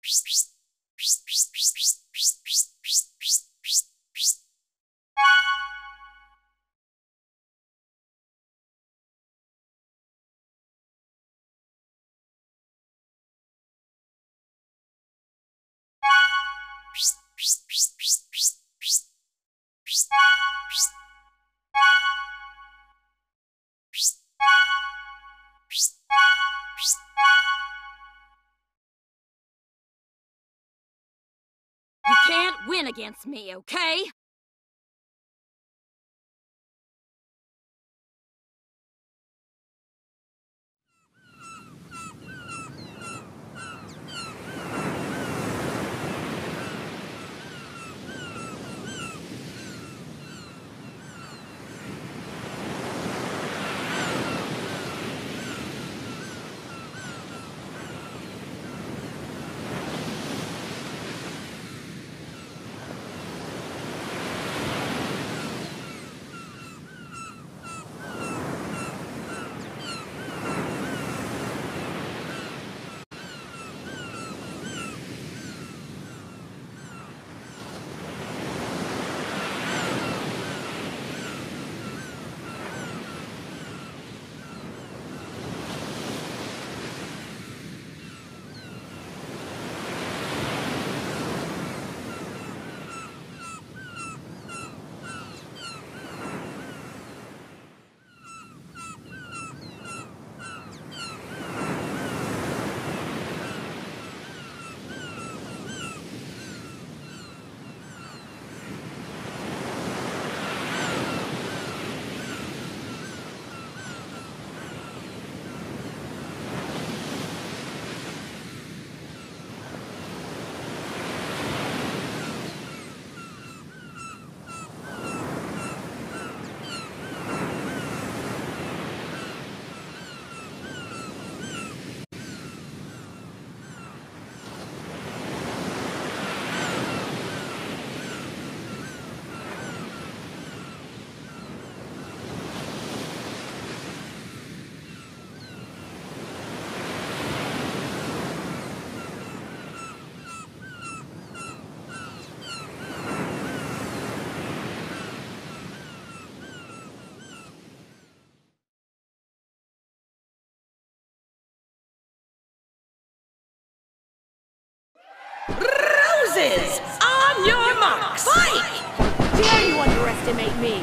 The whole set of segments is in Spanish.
You can't win against me, okay? Roses! On your marks! Fight! Dare you underestimate me?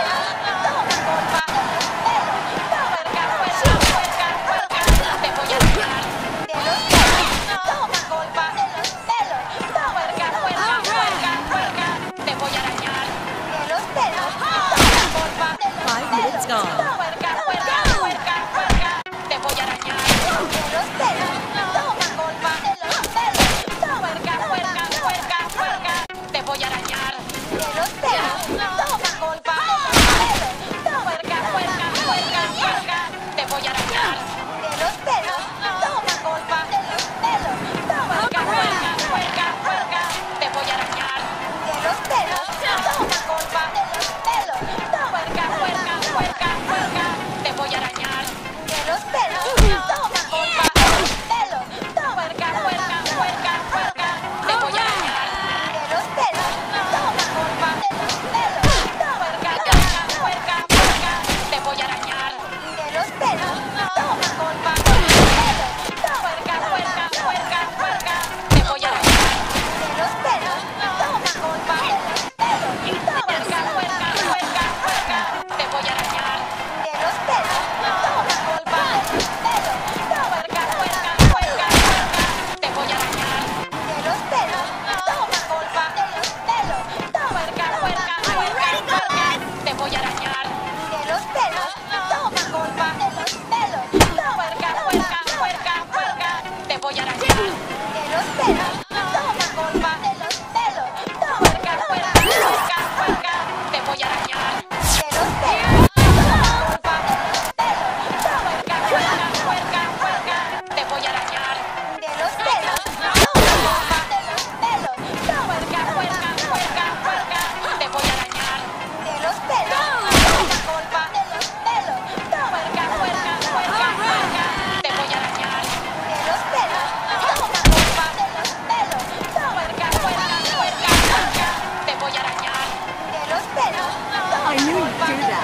pelos, toma culpa de los pelos, puerca, puerca, puerca, puerca, te voy a arañar de los pelos, toma culpa de los pelos, puerca, puerca, puerca, puerca, te voy a arañar de los pelos, toma culpa de los 5 minutes pelos, gone. puerca, puerca, puerca, puerca, te voy a arañar de los pelos, toma culpa de los pelos, puerca, puerca, puerca, puerca, te voy a arañar de los pelos, toma culpa de los pelos, puerca, puerca, puerca, puerca, te voy a arañar de los pelos, toma culpa de los pelos, puerca, puerca, puerca, puerca, te voy a arañar de los pelos, toma culpa de los pelos, puerca, puerca, puerca, puerca, te voy a arañar de los pelos, toma culpa de los pelos, puerca, puerca, puerca, puerca, te voy a arañar de los pelos, toma culpa de los pelos, puerca, puerca, puerca, puerca, te voy a arañar de los pelos, toma culpa de los pelos, puerca, puerca, puerca, puerca, te voy a arañar de los pelos, toma culpa de los pelos, puerca, puerca, puerca, puerca, te voy a arañar de los pelos, toma culpa de los pelos, puerca, puerca, puerca, puerca, te voy a arañar de los pelos, toma culpa de los pelos, puerca, puerca, puerca, puerca, te voy a arañar de los pelos, toma culpa de los pelos, puerca, puerca, puerca, puerca, te voy a arañar de los pelos, toma culpa de los pelos, puerca, puerca, puerca, puerca, te voy a arañar de los pelos, toma culpa de los pelos, puerca, puerca, puerca, puerca, te voy a arañar de los pelos, toma culpa de los pelos, puerca, puerca, puerca, puerca, te voy a arañar de los pelos, toma culpa de los pelos, puerca, puerca, puerca, puerca, te voy a arañar de los pelos, toma culpa de los pelos, puerca, puerca, puerca, puerca, te voy a arañar de los pelos, I knew you'd do that.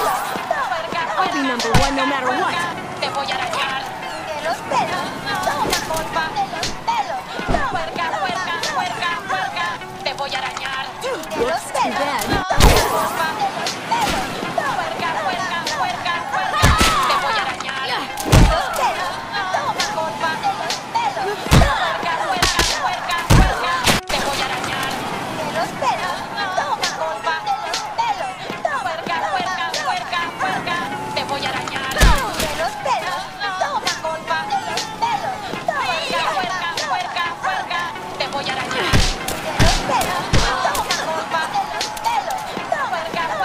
I'll be number one no matter what. te voy a arañar de los pelos, toma culpa de los pelos, puerca, puerca, puerca, puerca, te voy a arañar de los pelos, toma culpa de los pelos, puerca, puerca, puerca, puerca, te voy a arañar de los pelos, toma culpa de los pelos, puerca, puerca, puerca, puerca, te voy a arañar de los pelos, toma culpa de los pelos, puerca, puerca, puerca, puerca, te voy a arañar de los pelos, toma culpa de los pelos, puerca, puerca, puerca, puerca, te voy a arañar de los pelos, toma culpa de los pelos, puerca,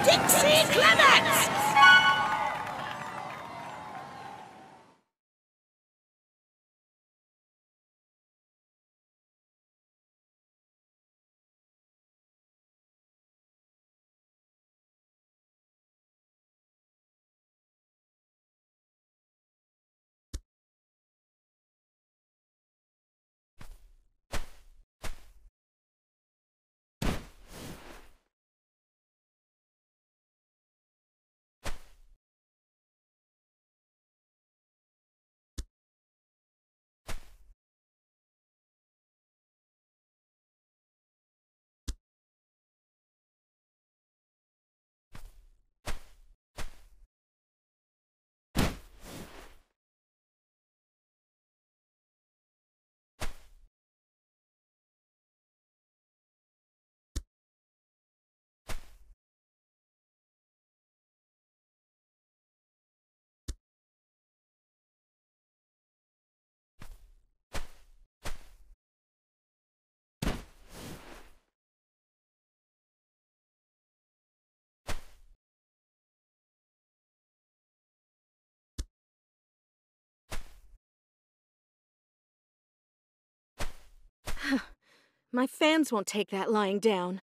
Dixie Clements! My fans won't take that lying down.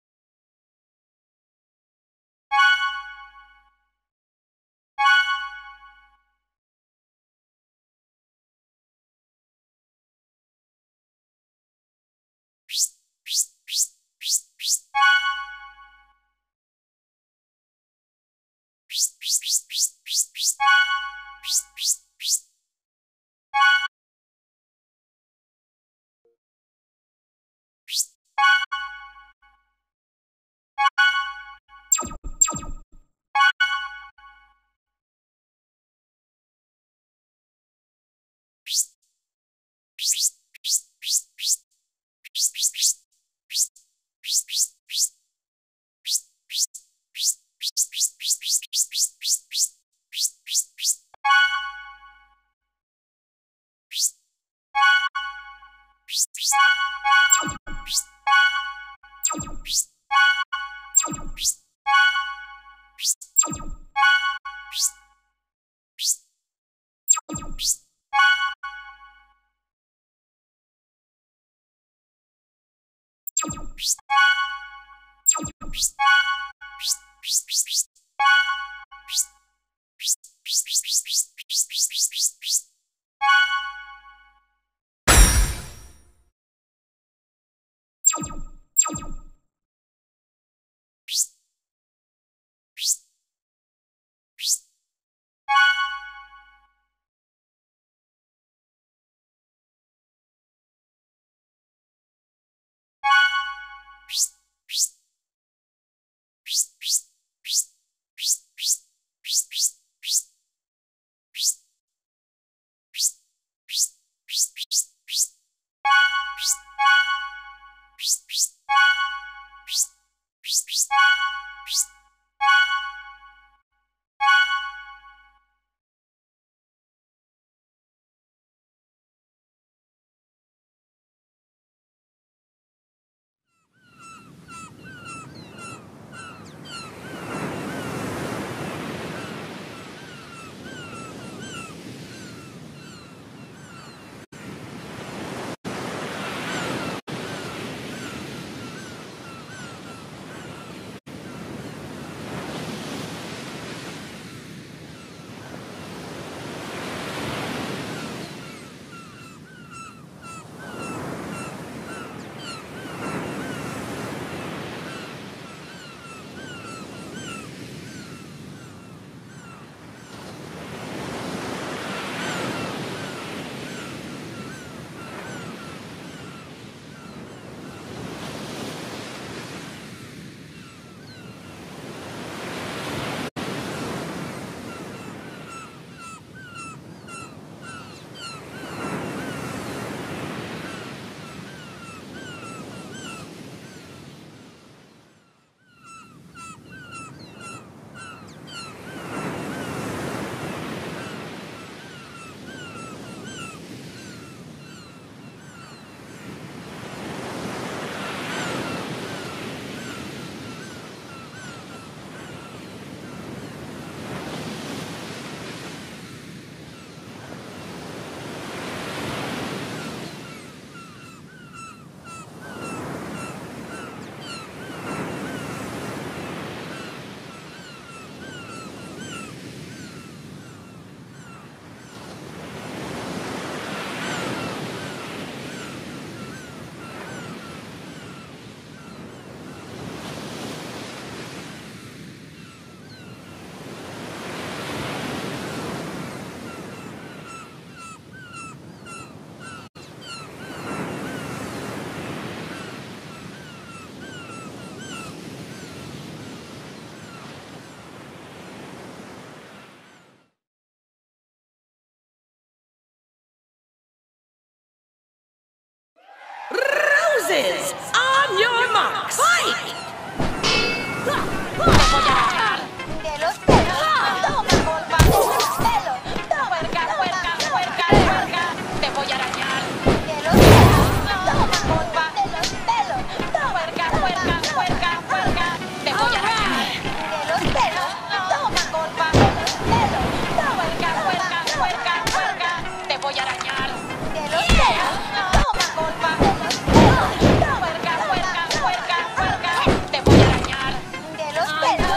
horses! On your marks! Fight! De los pelos, toma golpa de los pelos, puerca, puerca, puerca, puerca, te voy a arañar. De los pelos, toma golpa de los pelos, puerca, puerca, puerca, puerca, te voy a arañar. De los pelos, toma golpa de los pelos, puerca, puerca, puerca, puerca, te voy a arañar. De los pelos, toma golpa de los pelos, puerca, puerca, puerca, puerca, te voy a arañar. De los pelos,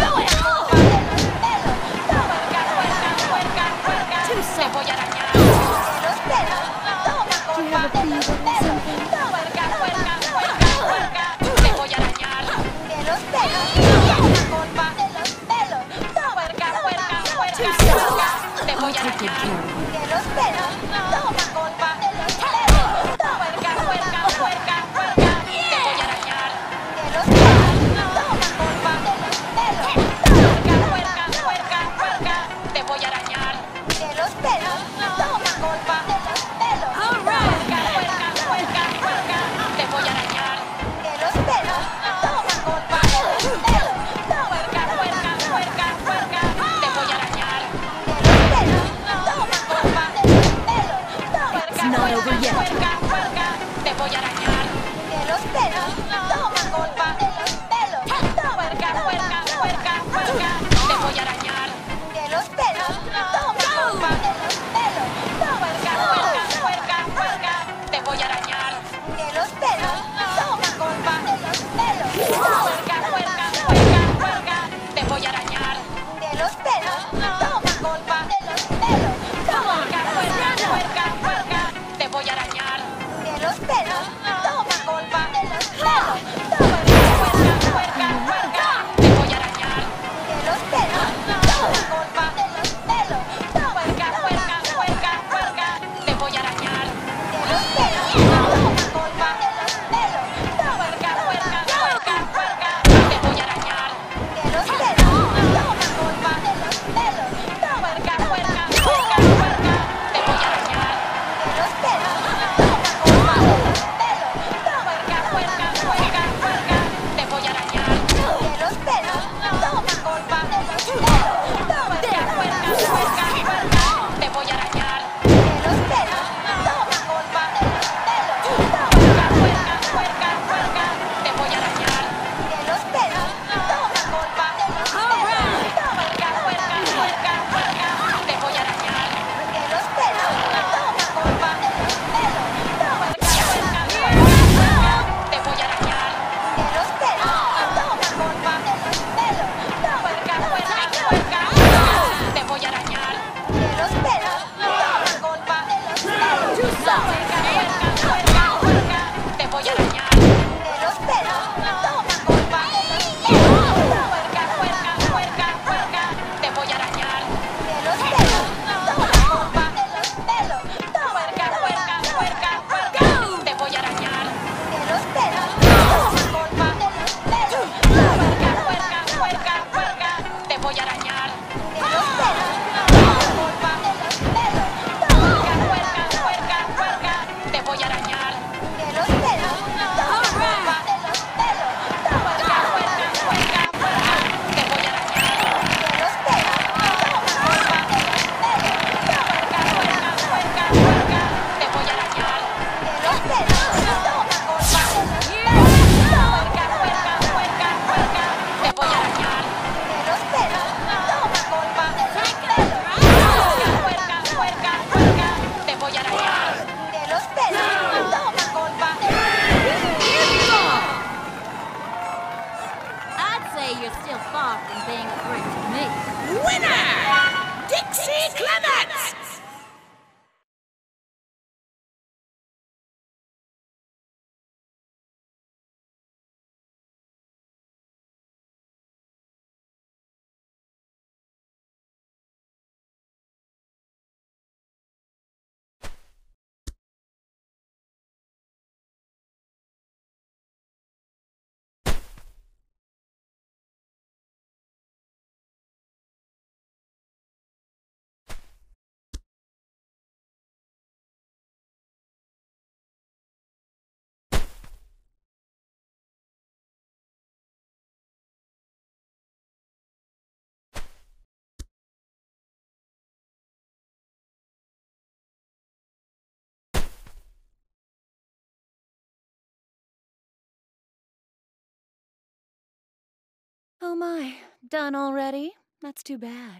te voy a arañar. De los pelos, toma golpa de los pelos, puerca, puerca, puerca, puerca, te voy a arañar. De los pelos, toma golpa de los pelos, puerca, puerca, puerca, puerca, te voy a arañar. De los pelos, toma golpa de los pelos, puerca, puerca, puerca, puerca, te voy a arañar. De los pelos, toma golpa de los pelos, puerca, puerca, puerca, puerca, te voy a arañar. De los pelos, toma golpa de los pelos, puerca, puerca, puerca, puerca, te voy a arañar. De los pelos, toma golpa de los pelos, puerca, puerca, puerca, puerca, te voy a arañar. De los pelos, toma golpa de los pelos, puerca, puerca, puerca, puerca, te voy a arañar. De los pelos, toma golpa de los pelos, puerca, puerca, puerca, puerca, te voy a arañar. De los pelos, toma golpa de los pelos, puerca, puerca, puerca, puerca, te voy a arañar. De los pelos, toma golpa de los pelos, puerca, puerca, puerca, puerca, te voy a arañar. De los pelos, toma golpa de los pelos, puerca, puerca, puerca, puerca, te voy a arañar. De los pelos, toma golpa de los pelos, puerca, puerca, puerca, puerca, te voy a arañar. De los pelos, toma golpa de los pelos, puerca, puerca, puerca, puerca, te voy a arañar. De los pelos, toma golpa de los pelos, puerca, puerca, puerca, puerca, te voy a arañar. De los pelos, toma golpa de los pelos, puerca, puerca, puerca, puerca, te voy a arañar. De los pelos, toma golpa de los pelos, puerca, puerca, puerca, puerca, te voy a arañar. De los pelos, toma golpa de los pelos, puerca, puerca, puerca, puerca, te voy a arañar. De los pelos, toma golpa de los pelos, puerca, puerca, puerca, puerca, te voy a arañar. De los pelos, toma golpa de los pelos, puerca, puerca, puerca, puerca, te voy a arañar. De los pelos, toma golpa de los pelos, puerca, puerca, puerca, puerca, te voy a arañar. De los pelos, toma golpa de los pelos, puerca, puerca, puerca, puerca, te voy a arañar. De los pelos, toma golpa de los pelos, puerca, puerca, puerca, puerca, te voy a arañar. De los pelos, toma golpa de los pelos, puerca, puerca, puerca, puerca, te voy a arañar. De los pelos, toma golpa de los pelos, puerca, puerca, puerca, puerca, te voy a arañar. De los pelos, toma golpa de los pelos, puerca, puerca, puerca, puerca, te voy a arañar. De los pelos, toma golpa de los pelos, puerca, puerca, puerca, puerca, te voy a arañar. De los pelos, toma golpa de los pelos, puerca, puerca, puerca, puerca, te voy a arañar. De los pelos, toma golpa de los pelos, puerca, puerca, puerca, puerca, te voy a arañar. De los pelos, toma golpa de los pelos, puerca, puerca, puerca, puerca, te voy a arañar. De los pelos, toma golpa de los pelos, puerca, puerca, puerca, te voy a arañar. De los pelos, toma golpa de los I'd say you're still far from being a threat to me. Winner! Dixie Clements! Done already? That's too bad.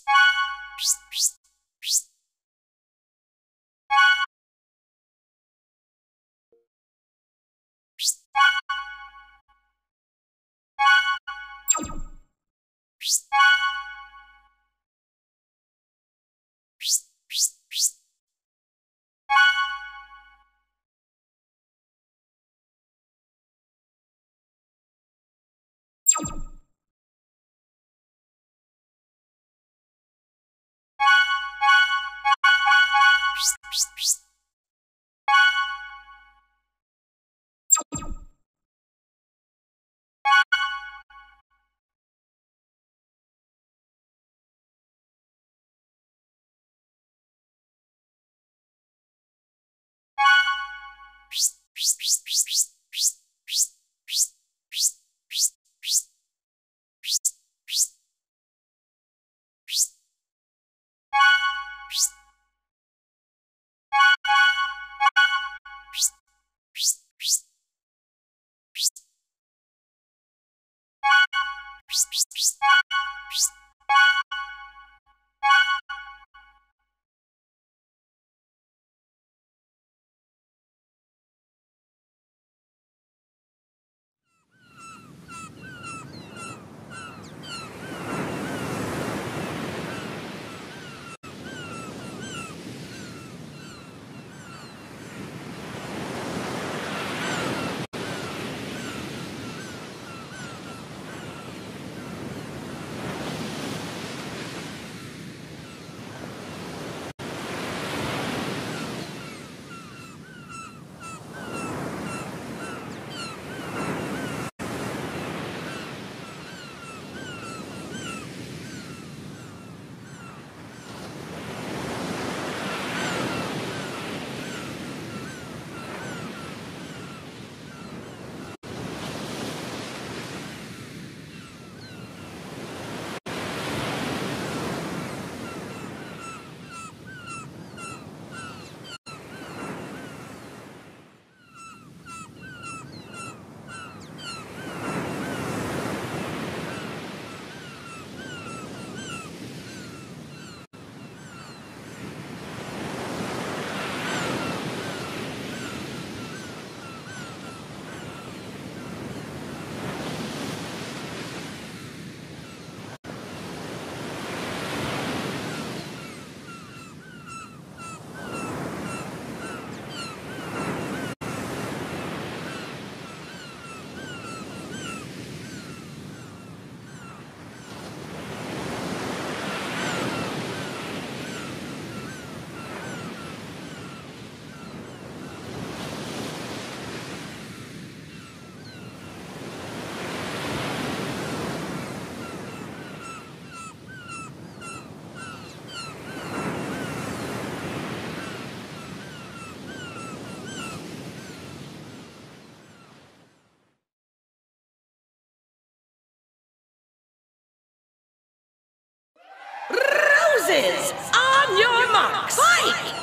Roses! On your marks! Fight!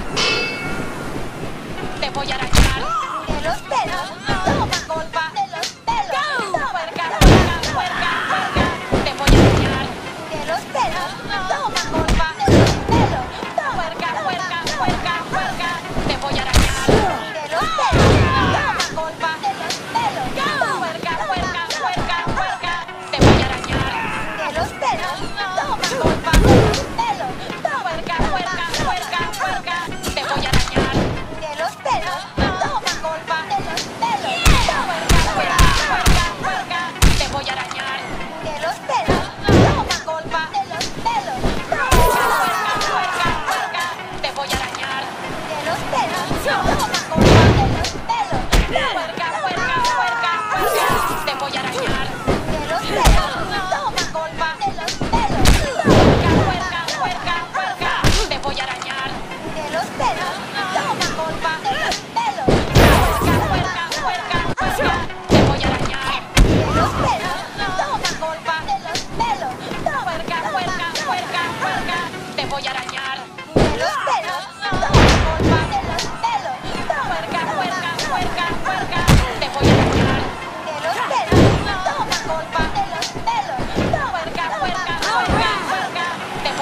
Te voy a arañar de los pelos. Toma culpa de los pelos. Puerca, puerca, puerca, puerca. Te voy a arañar de los pelos. Toma culpa de los pelos. Puerca, puerca, puerca, puerca. Te voy a arañar de los pelos. Toma culpa de los pelos. Puerca, puerca, puerca, puerca. Te voy a arañar de los pelos. Toma culpa de los pelos. Puerca, puerca, puerca, puerca. Te voy a arañar de los pelos. Toma culpa de los pelos. Puerca, puerca, puerca, puerca. Te voy a arañar de los pelos. Toma culpa de los pelos. Puerca, puerca, puerca, puerca. Te voy a arañar de los pelos. Toma culpa de los pelos. Puerca, puerca, puerca, puerca. Te voy a arañar de los pelos. Toma culpa de los pelos. Puerca, puerca, puerca, puerca. Te voy a arañar de los pelos. Toma culpa de los pelos. Puerca, puerca, puerca, puerca. Te voy a arañar de los pelos. Toma culpa de los pelos. Puerca, puerca, puerca, puerca. Te voy a arañar de los pelos. Toma culpa de los pelos. Puerca, puerca, puerca, puerca. Te voy a arañar de los pelos. Toma culpa de los pelos. Puerca, puerca, puerca, puerca. Te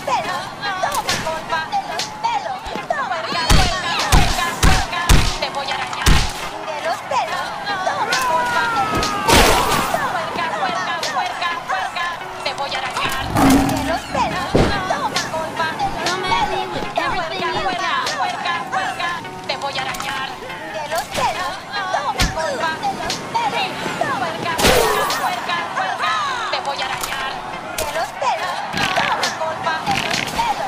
pelos, toma culpa de los pelos, puerca, puerca, puerca, puerca, te voy a arañar. De los pelos, toma culpa de los pelos, puerca, puerca, puerca, puerca, te voy a arañar. De los pelos, toma culpa de los Come at me with pelos, everything you puerca, got. puerca, puerca, te voy a arañar. De los pelos, toma culpa de los pelos, puerca, puerca, puerca, puerca, te voy a arañar. De los pelos, toma culpa de los pelos.